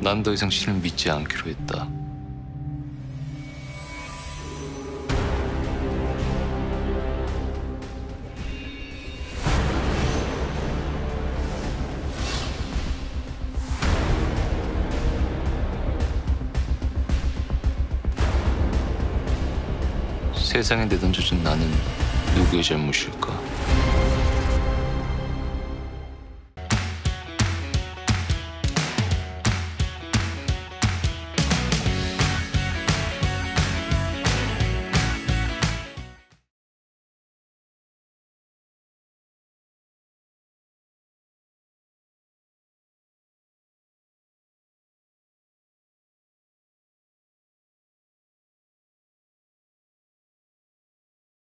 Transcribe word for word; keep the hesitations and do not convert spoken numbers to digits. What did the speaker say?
난 더 이상 신을 믿지 않기로 했다. 세상에 내던져준 나는 누구의 잘못일까?